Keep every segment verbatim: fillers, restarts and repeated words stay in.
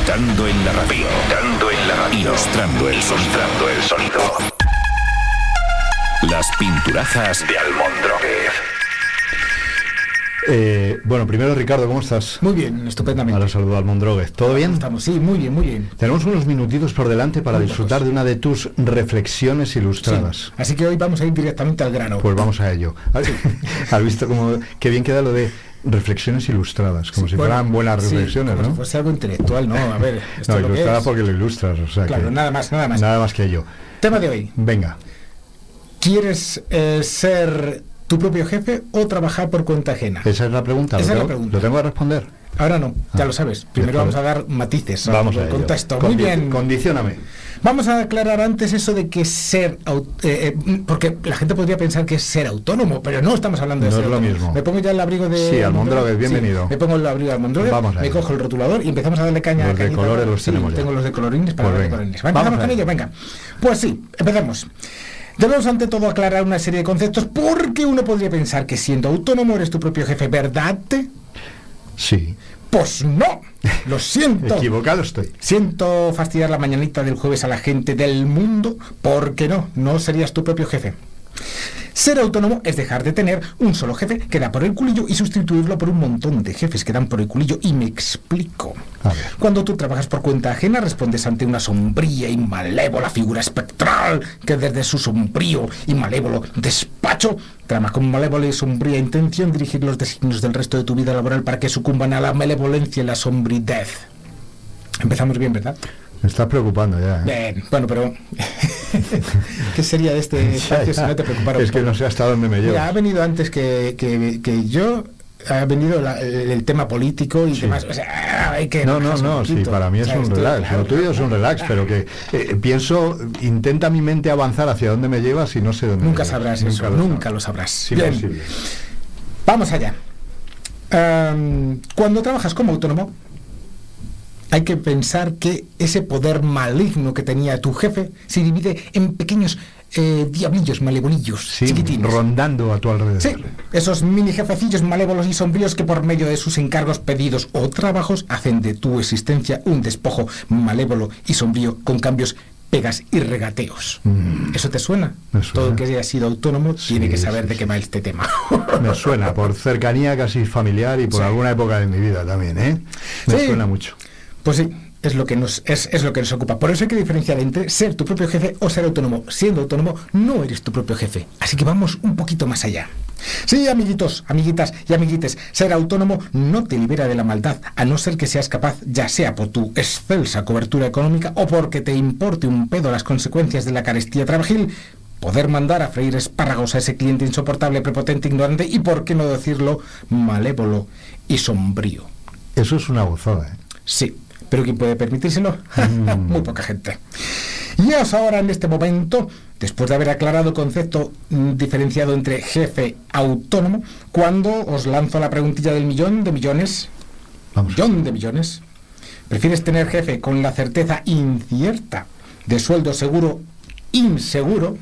Pintando en la radio. Pintando en la radio. Ilustrando el sonido. el sonido. Las pinturajas de Almondroguez. Eh, bueno, primero, Ricardo, ¿cómo estás? Muy bien, estupendamente. Ahora saludo a Almondroguez. ¿Todo bien? Estamos, sí, muy bien, muy bien. Tenemos unos minutitos por delante para Muy disfrutar pocos. de una de tus reflexiones ilustradas. Sí, así que hoy vamos a ir directamente al grano. Pues vamos a ello. ¿Has visto cómo qué bien queda lo de reflexiones ilustradas? Como Sí, si bueno, fueran buenas sí, reflexiones, como ¿no? si fuese algo intelectual, ¿no? A ver, esto No, es lo que ilustrada es. porque lo ilustras, o sea Claro, que... nada más, nada más. Nada más que ello. Tema de hoy. Venga. ¿Quieres eh, ser tu propio jefe o trabajar por cuenta ajena? Esa es la pregunta. Esa ¿Lo es la tengo, pregunta. ¿Lo tengo que responder? Ahora no, ya Ah, lo sabes. Primero después. vamos a dar matices Vamos a al ello. contexto. Muy Condi- bien. Condicióname. Vamos a aclarar antes eso de que ser... au- eh, eh, porque la gente podría pensar que es ser autónomo, pero no estamos hablando de No ser es lo autónomo. mismo. Me pongo ya el abrigo de... Sí, Almondroguez, bienvenido. Sí, me pongo el abrigo de Almondroguez, Vamos a me ello. cojo el rotulador y empezamos a darle caña Los a de cañita. colores los Sí, tenemos ya. tengo los de colorines para Pues darle venga. colorines. Vamos Empezamos a con ello. ello, venga. Pues sí, empecemos. Debemos ante todo aclarar una serie de conceptos porque uno podría pensar que siendo autónomo eres tu propio jefe, ¿verdad? Sí. Pues no, lo siento. Equivocado estoy. Siento fastidiar la mañanita del jueves a la gente del mundo, porque no, no serías tu propio jefe. Ser autónomo es dejar de tener un solo jefe que da por el culillo y sustituirlo por un montón de jefes que dan por el culillo. Y me explico. A ver. Cuando tú trabajas por cuenta ajena, respondes ante una sombría y malévola figura espectral que desde su sombrío y malévolo despacho trama con malévola y sombría intención dirigir los designios del resto de tu vida laboral para que sucumban a la malevolencia y la sombridez. Empezamos bien, ¿verdad? Me estás preocupando ya, ¿eh? Bien, bueno, pero ¿qué sería de este espacio si no te preocupara un Es que poco? no sé hasta dónde me llevas. Mira, ha venido antes que, que, que yo, ha venido la- el, el tema político y Sí. demás. O sea, hay que No, no, relajarse un no, sí, poquito, para mí es ¿sabes? un Tú, relax. claro, Lo tuyo es un claro, relax, claro. pero que eh, pienso, intenta mi mente avanzar hacia dónde me llevas y no sé dónde me Nunca llevas. sabrás eso, lo nunca sabrás. lo sabrás. Sí, Bien, posible. vamos allá. Am, cuando trabajas como autónomo, hay que pensar que ese poder maligno que tenía tu jefe se divide en pequeños eh, diablillos malevolillos, Sí, chiquitines. rondando a tu alrededor. Sí, esos mini jefecillos malévolos y sombríos que por medio de sus encargos, pedidos o trabajos hacen de tu existencia un despojo malévolo y sombrío con cambios, pegas y regateos. Mm. ¿Eso te suena? Me suena. Todo el que haya sido autónomo Sí, tiene que sí, saber de sí. qué va este tema. Me suena, por cercanía casi familiar y por Sí. alguna época de mi vida también, ¿eh? Me Sí. suena mucho. Pues sí, es lo que nos es, es lo que nos ocupa. Por eso hay que diferenciar entre ser tu propio jefe o ser autónomo. Siendo autónomo, no eres tu propio jefe. Así que vamos un poquito más allá. Sí, amiguitos, amiguitas y amiguites, ser autónomo no te libera de la maldad, a no ser que seas capaz, ya sea por tu excelsa cobertura económica o porque te importe un pedo las consecuencias de la carestía trabajil, poder mandar a freír espárragos a ese cliente insoportable, prepotente, ignorante y, por qué no decirlo, malévolo y sombrío. Eso es una gozada, ¿eh? Sí, pero ¿quién puede permitírselo? Mm. Muy poca gente. Y os ahora, en este momento, después de haber aclarado el concepto mm, diferenciado entre jefe autónomo, cuando os lanzo la preguntilla del millón de millones, Vamos. millón de millones, ¿prefieres tener jefe con la certeza incierta de sueldo seguro, inseguro,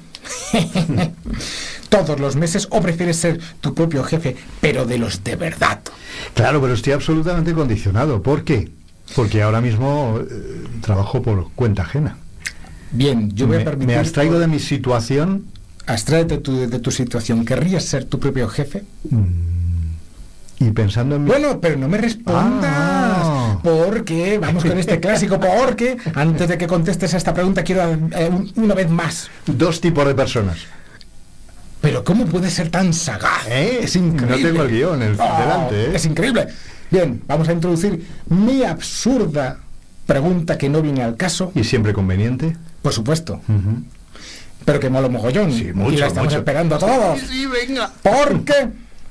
todos los meses, o prefieres ser tu propio jefe, pero de los de verdad? Claro, pero estoy absolutamente condicionado. ¿Por qué? Porque ahora mismo eh, trabajo por cuenta ajena. Bien, yo voy me, a permitir... me abstraigo de mi situación. Abstráete tu, de tu situación. ¿Querrías ser tu propio jefe? mm, Y pensando en mi... Bueno, pero no me respondas. Ah. Porque, vamos con este clásico, porque antes de que contestes a esta pregunta quiero eh, un- una vez más. Dos tipos de personas. Pero ¿cómo puedes ser tan sagaz? ¿Eh? Es increíble. No tengo el guión el, Oh, delante, ¿eh? Es increíble. Bien, vamos a introducir mi absurda pregunta que no viene al caso, Y siempre conveniente. por supuesto, Ujú. pero que mola mogollón. Sí, mucho, y la estamos mucho. esperando todos. Sí, sí, venga. Porque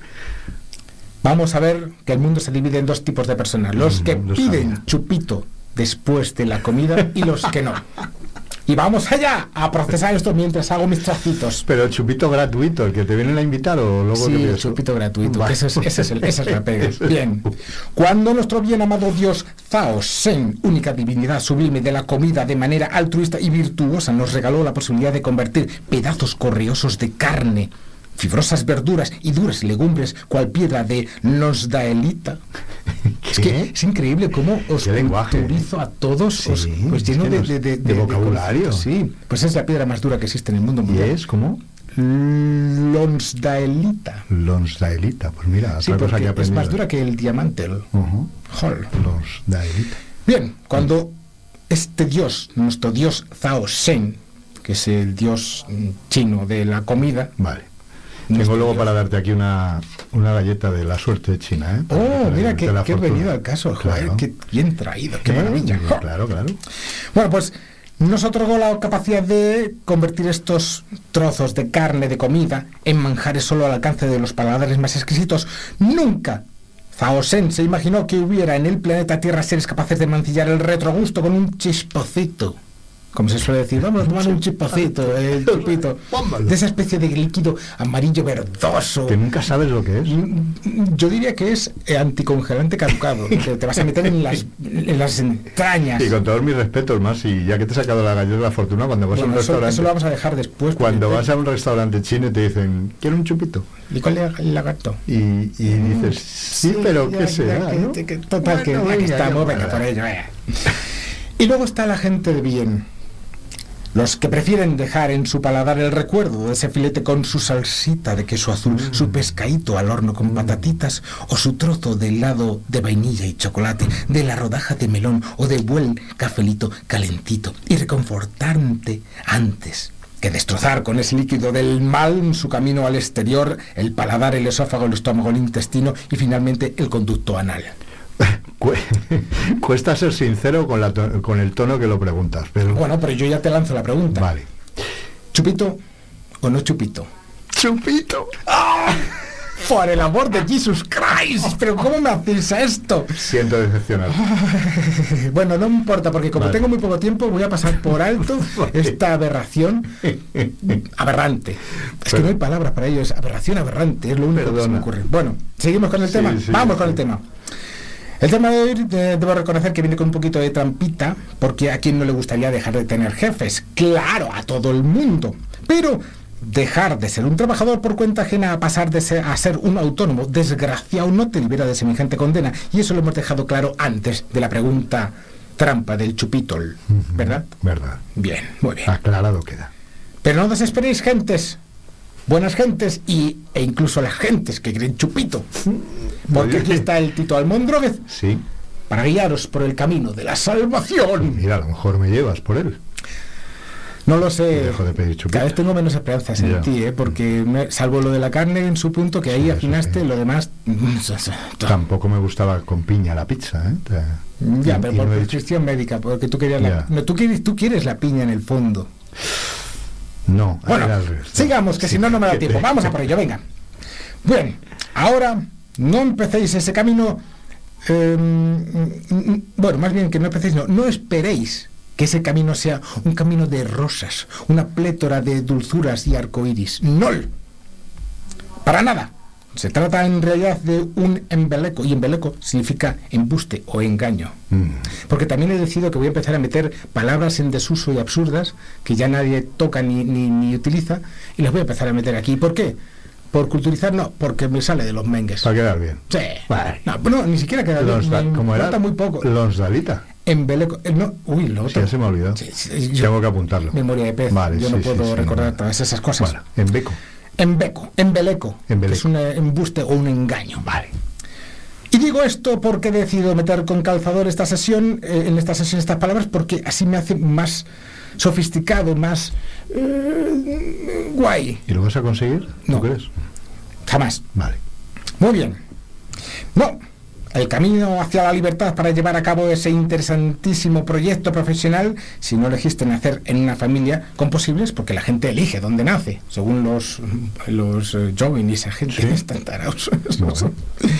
vamos a ver que el mundo se divide en dos tipos de personas: los Mm, que lo piden sabía. chupito después de la comida y los que no. Y vamos allá a procesar esto mientras hago mis tracitos. Pero chupito gratuito, el que te vienen a invitar o luego Sí, que el pides- chupito gratuito, Vale. que ese es, ese es el- esa es la pega. Eso es. Bien, cuando nuestro bien amado Dios Zhao Shen, única divinidad sublime de la comida de manera altruista y virtuosa, nos regaló la posibilidad de convertir pedazos correosos de carne fibrosas verduras y duras legumbres, cual piedra de Lonsdaelita. Es que es increíble cómo os culturizo a todos, sí, os, pues lleno es que de, nos, de, de, de vocabulario. De sí, pues es la piedra más dura que existe en el mundo mundial. ¿Y es cómo? Lonsdaelita. Lonsdaelita, pues mira, otra sí, cosa que he aprendido. Es más dura que el diamante. El uh-huh. Hol. Lonsdaelita. Bien, cuando mm. este dios, nuestro dios Zhao Shen, que es el dios chino de la comida. Vale. Tengo luego para darte aquí una, una galleta de la suerte de China, ¿eh? Para oh, que mira, qué, qué venido al caso, claro. Joder, qué bien traído, qué maravilla. Eh, claro, claro. Bueno, pues nos otorgó la capacidad de convertir estos trozos de carne, de comida, en manjares solo al alcance de los paladares más exquisitos. Nunca Zhao Shen se imaginó que hubiera en el planeta Tierra seres capaces de mancillar el retrogusto con un chispocito. Como se suele decir, vamos a tomar un chipocito, el chipito, de esa especie de líquido amarillo verdoso. Que nunca sabes lo que es. Yo diría que es anticongelante caducado, que te vas a meter en las, en las entrañas. Y con todos mis respetos, más, y ya que te he sacado la galleta de la fortuna, cuando vas bueno, a un eso, restaurante... Eso lo vamos a dejar después. Cuando vas a un restaurante chino y te dicen, ¿quiero un chupito? ¿Y cuál es el lagarto? Y, y dices, sí, sí pero ¿qué será? ¿no? Que, que, total, bueno, que aquí estamos, venga, por ello, venga. Y luego está la gente de bien. Los que prefieren dejar en su paladar el recuerdo de ese filete con su salsita de queso azul, mm. su pescadito al horno con patatitas, o su trozo de helado de vainilla y chocolate, de la rodaja de melón o de buen cafelito calentito y reconfortante antes que destrozar con ese líquido del mal en su camino al exterior el paladar, el esófago, el estómago, el intestino y finalmente el conducto anal. Cuesta ser sincero con, la to- con el tono que lo preguntas, pero... Bueno, pero yo ya te lanzo la pregunta. Vale. ¿Chupito o no chupito? ¡Chupito! ¡Ah! ¡Por el amor de Jesus Christ! ¿Pero cómo me hacéis a esto? Siento decepcionado. Bueno, no me importa, porque como vale. tengo muy poco tiempo, voy a pasar por alto esta aberración aberrante. Es pero, que no hay palabras para ello, es aberración aberrante, es lo único perdona. que se me ocurre. Bueno, seguimos con el sí, tema. Sí, Vamos sí, con sí. el tema. El tema de hoy, de, debo reconocer que viene con un poquito de trampita, porque a quien no le gustaría dejar de tener jefes. Claro, a todo el mundo. Pero dejar de ser un trabajador por cuenta ajena a pasar de ser, a ser un autónomo desgraciado no te libera de semejante condena. Y eso lo hemos dejado claro antes de la pregunta trampa del chupitol, ¿verdad? Verdad. Bien, muy bien. Aclarado queda. Pero no desesperéis, gentes. Buenas gentes y, e incluso las gentes que creen chupito. Porque aquí está el Tito Almondróguez. Sí. Para guiaros por el camino de la salvación. Mira, a lo mejor me llevas por él. No lo sé. Dejo de pedir chupito. Cada vez tengo menos esperanzas en ya. ti, ¿eh? Porque me, salvo lo de la carne en su punto, que ahí sí, afinaste, sí. lo demás... Tampoco me gustaba con piña la pizza, ¿eh? Te, ya, y, pero y por no prescripción médica, porque tú querías la, no, tú quieres, tú quieres la piña en el fondo. No. Bueno, sigamos, que sí, si no, no me da tiempo. Te... Vamos a por ello, venga. Bien, ahora no empecéis ese camino... Eh, bueno, más bien que no empecéis, no, no esperéis que ese camino sea un camino de rosas, una plétora de dulzuras y arcoíris. ¡No! Para nada. Se trata en realidad de un embeleco, y embeleco significa embuste o engaño. Mm. Porque también he decidido que voy a empezar a meter palabras en desuso y absurdas que ya nadie toca ni, ni, ni utiliza, y las voy a empezar a meter aquí. ¿Por qué? ¿Por culturizar? No, porque me sale de los mengues. Para quedar bien. Sí. Vale. No, no, ni siquiera queda bien. Da, me ¿Cómo era? muy poco. Lonsdalita. Embeleco. Eh, no, uy, lo otro. Sí, se me ha olvidado. Sí, sí, yo, Tengo que apuntarlo. Memoria de pez. Vale, yo sí, no puedo sí, recordar sí, todas esas cosas. Bueno, embeco. Embeco, embeleco, embeleco, que es un embuste o un engaño. Vale. Y digo esto porque he decidido meter con calzador esta sesión, eh, en esta sesión estas palabras, porque así me hace más sofisticado, más eh, guay. ¿Y lo vas a conseguir? No. ¿Tú crees? Jamás. Vale. Muy bien. No. El camino hacia la libertad para llevar a cabo ese interesantísimo proyecto profesional, si no elegiste nacer en una familia con posibles, porque la gente elige dónde nace, según los los uh, jóvenes y esa gente ¿Sí? están tarados. Bueno.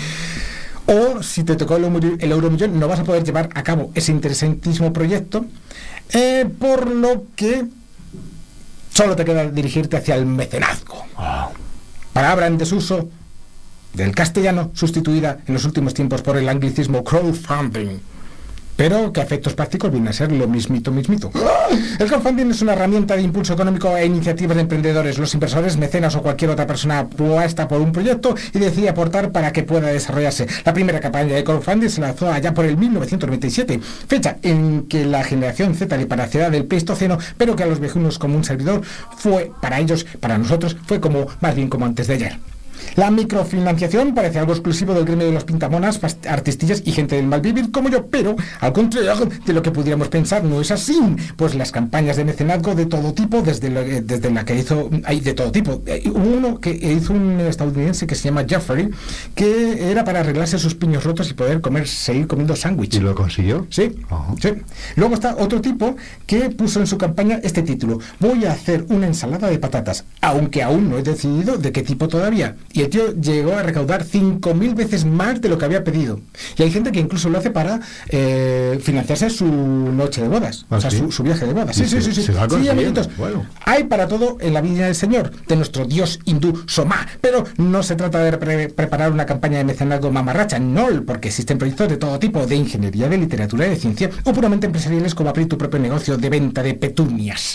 O si te tocó el, el euromillón, no vas a poder llevar a cabo ese interesantísimo proyecto, eh, por lo que solo te queda dirigirte hacia el mecenazgo. Wow. Palabra en desuso del castellano, sustituida en los últimos tiempos por el anglicismo crowdfunding. pero que a efectos prácticos viene a ser lo mismito, mismito. El crowdfunding es una herramienta de impulso económico e iniciativas de emprendedores. Los inversores, mecenas o cualquier otra persona apuesta por un proyecto y decide aportar para que pueda desarrollarse. La primera campaña de crowdfunding se lanzó allá por el mil novecientos noventa y siete, fecha en que la generación Z le parecerá del Pleistoceno, pero que a los viejunos como un servidor fue, para ellos, para nosotros, fue como, más bien como antes de ayer. La microfinanciación parece algo exclusivo del gremio de los pintamonas, artistillas y gente del mal vivir como yo, pero al contrario de lo que pudiéramos pensar, no es así, pues las campañas de mecenazgo de todo tipo, desde, lo, desde la que hizo, hay de todo tipo. Hubo uno que hizo un estadounidense que se llama Jeffrey, que era para arreglarse sus piños rotos y poder comer, seguir comiendo sándwich. ¿Y lo consiguió? Sí, uh-huh. sí. Luego está otro tipo que puso en su campaña este título: voy a hacer una ensalada de patatas, aunque aún no he decidido de qué tipo todavía. Y el tío llegó a recaudar cinco mil veces más de lo que había pedido. Y hay gente que incluso lo hace para eh, financiarse su noche de bodas. ¿Ah, o sea, sí? su, su viaje de bodas. Sí, sí, sí. sí, sí. sí amiguitos. Bueno. Hay para todo en la viña del Señor, de nuestro dios hindú Soma. Pero no se trata de pre preparar una campaña de mecenazgo mamarracha, no, porque existen proyectos de todo tipo, de ingeniería, de literatura, de ciencia, o puramente empresariales como abrir tu propio negocio de venta de petunias.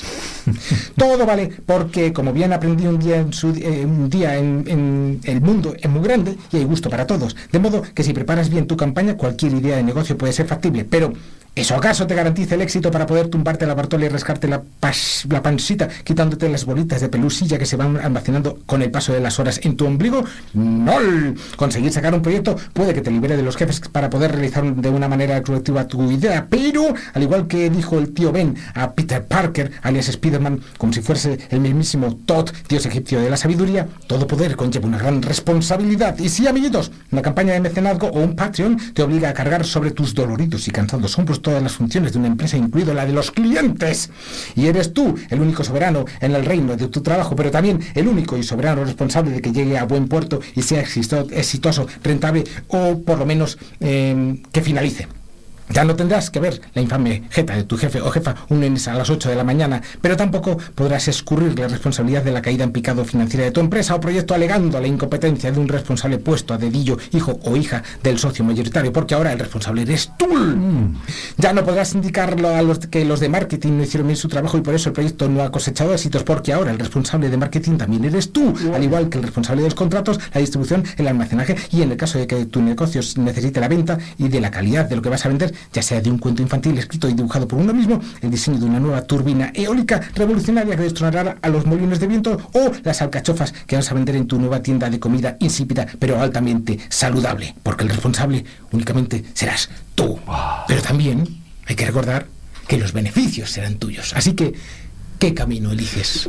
Todo vale, porque como bien aprendí un día en, su, eh, un día en, en el mundo es muy grande y hay gusto para todos, de modo que si preparas bien tu campaña, cualquier idea de negocio puede ser factible, pero ¿eso acaso te garantiza el éxito para poder tumbarte la bartola y rascarte la, pas, la pancita quitándote las bolitas de pelusilla que se van almacenando con el paso de las horas en tu ombligo? No. Conseguir sacar un proyecto puede que te libere de los jefes para poder realizar de una manera creativa tu idea, pero al igual que dijo el tío Ben a Peter Parker, alias Spiderman, como si fuese el mismísimo Thoth, dios egipcio de la sabiduría, todo poder conlleva una gran responsabilidad. Y sí, amiguitos, una campaña de mecenazgo o un Patreon te obliga a cargar sobre tus doloridos y cansados hombros todas las funciones de una empresa, incluido la de los clientes. Y eres tú el único soberano en el reino de tu trabajo, pero también el único y soberano responsable de que llegue a buen puerto y sea exitoso, rentable o por lo menos eh, que finalice. Ya no tendrás que ver la infame jeta de tu jefe o jefa un lunes a las ocho de la mañana, pero tampoco podrás escurrir la responsabilidad de la caída en picado financiera de tu empresa o proyecto alegando la incompetencia de un responsable puesto a dedillo, hijo o hija del socio mayoritario, porque ahora el responsable eres tú. Mm. Ya no podrás indicarlo a los que los de marketing no hicieron bien su trabajo y por eso el proyecto no ha cosechado éxitos, porque ahora el responsable de marketing también eres tú, mm. al igual que el responsable de los contratos, la distribución, el almacenaje y en el caso de que tu negocio necesite la venta y de la calidad de lo que vas a vender, ya sea de un cuento infantil escrito y dibujado por uno mismo, el diseño de una nueva turbina eólica revolucionaria que destronará a los molinos de viento o las alcachofas que vas a vender en tu nueva tienda de comida insípida pero altamente saludable, porque el responsable únicamente serás tú. Pero también hay que recordar que los beneficios serán tuyos. Así que, ¿qué camino eliges?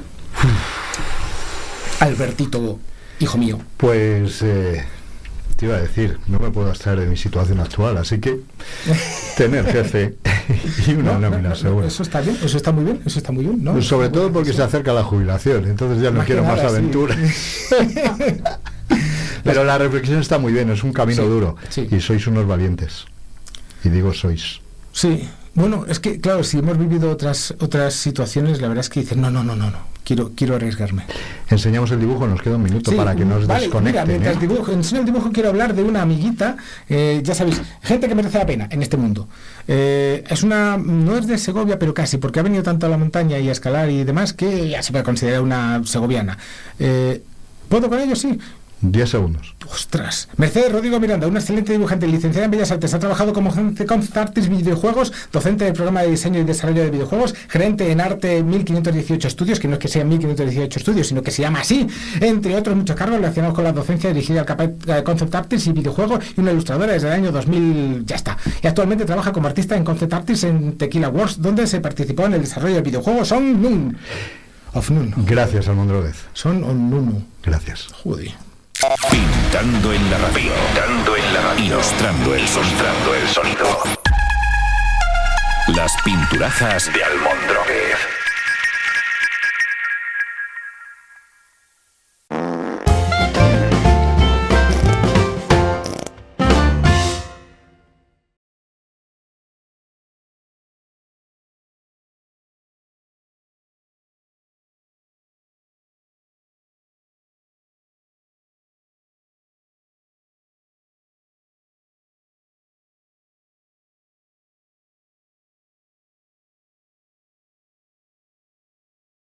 Albertito, hijo mío. Pues... Eh... te iba a decir, no me puedo abstraer de mi situación actual, así que tener jefe y una no, nómina no, no, segura. Eso está bien, eso está muy bien, eso está muy bien, ¿no? Pues sobre todo porque sí. se acerca la jubilación, entonces ya no más quiero nada, más aventuras. Sí. Pero la reflexión está muy bien, es un camino sí, duro sí. Y sois unos valientes. Y digo sois. Sí, bueno, es que claro, si hemos vivido otras otras situaciones, la verdad es que dicen, no, no, no, no, no. Quiero, quiero arriesgarme. Enseñamos el dibujo, nos queda un minuto sí, para que nos vale, desconecten. Mira, mientras ¿eh? dibujo, enseño el dibujo, quiero hablar de una amiguita, eh, ya sabéis, gente que merece la pena en este mundo. Eh, es una, no es de Segovia, pero casi, porque ha venido tanto a la montaña y a escalar y demás, que ya se puede considerar una segoviana. Eh, ¿Puedo con ello? Sí. Diez segundos. Ostras. Mercedes Rodrigo Miranda, una excelente dibujante, licenciada en Bellas Artes, ha trabajado como concept artist videojuegos, docente del programa de diseño y desarrollo de videojuegos, gerente en Arte mil quinientos dieciocho Estudios, que no es que sean mil quinientos dieciocho Estudios, sino que se llama así, entre otros muchos cargos relacionados con la docencia dirigida al concept artist y videojuegos, y una ilustradora desde el año dos mil, ya está. Y actualmente trabaja como artista en concept artist en Tequila Wars, donde se participó en el desarrollo del videojuego Son Nun. Of Nun. Gracias, Almondróguez. Son on Nunu. Gracias. Joder. Pintando en la radio, pintando en la radio, ilustrando el, ilustrando el sonido. Las pinturajas de Almondróguez.